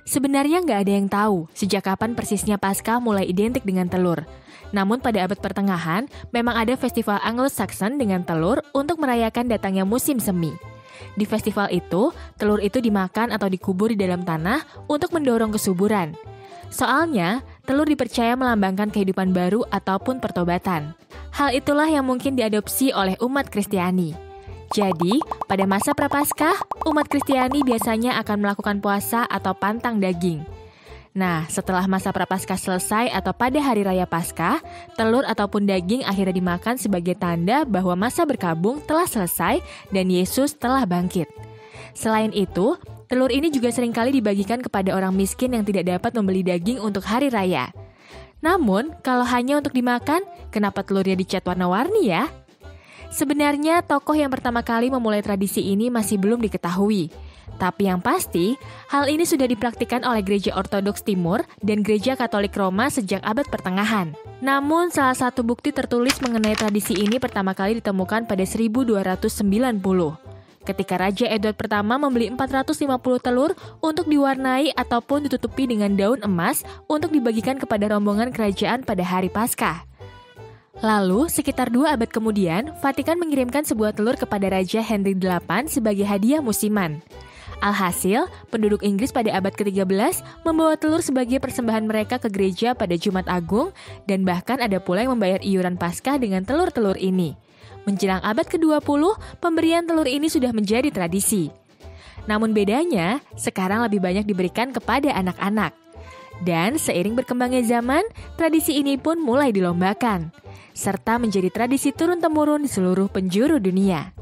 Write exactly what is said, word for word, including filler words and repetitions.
Sebenarnya nggak ada yang tahu sejak kapan persisnya Paskah mulai identik dengan telur. Namun pada abad pertengahan, memang ada festival Anglo-Saxon dengan telur untuk merayakan datangnya musim semi. Di festival itu, telur itu dimakan atau dikubur di dalam tanah untuk mendorong kesuburan. Soalnya, telur dipercaya melambangkan kehidupan baru ataupun pertobatan. Hal itulah yang mungkin diadopsi oleh umat Kristiani. Jadi, pada masa Prapaskah, umat Kristiani biasanya akan melakukan puasa atau pantang daging. Nah, setelah masa Prapaskah selesai atau pada hari raya Paskah, telur ataupun daging akhirnya dimakan sebagai tanda bahwa masa berkabung telah selesai dan Yesus telah bangkit. Selain itu, telur ini juga seringkali dibagikan kepada orang miskin yang tidak dapat membeli daging untuk hari raya. Namun, kalau hanya untuk dimakan, kenapa telurnya dicat warna-warni ya? Sebenarnya, tokoh yang pertama kali memulai tradisi ini masih belum diketahui. Tapi yang pasti, hal ini sudah dipraktikkan oleh Gereja Ortodoks Timur dan Gereja Katolik Roma sejak abad pertengahan. Namun, salah satu bukti tertulis mengenai tradisi ini pertama kali ditemukan pada seribu dua ratus sembilan puluh. Ketika Raja Edward pertama membeli empat ratus lima puluh telur untuk diwarnai ataupun ditutupi dengan daun emas untuk dibagikan kepada rombongan kerajaan pada hari Paskah. Lalu, sekitar dua abad kemudian, Vatikan mengirimkan sebuah telur kepada Raja Henry delapan sebagai hadiah musiman. Alhasil, penduduk Inggris pada abad ketiga belas membawa telur sebagai persembahan mereka ke gereja pada Jumat Agung, dan bahkan ada pula yang membayar iuran Paskah dengan telur-telur ini. Menjelang abad kedua puluh, pemberian telur ini sudah menjadi tradisi. Namun bedanya, sekarang lebih banyak diberikan kepada anak-anak. Dan seiring berkembangnya zaman, tradisi ini pun mulai dilombakan, serta menjadi tradisi turun-temurun di seluruh penjuru dunia.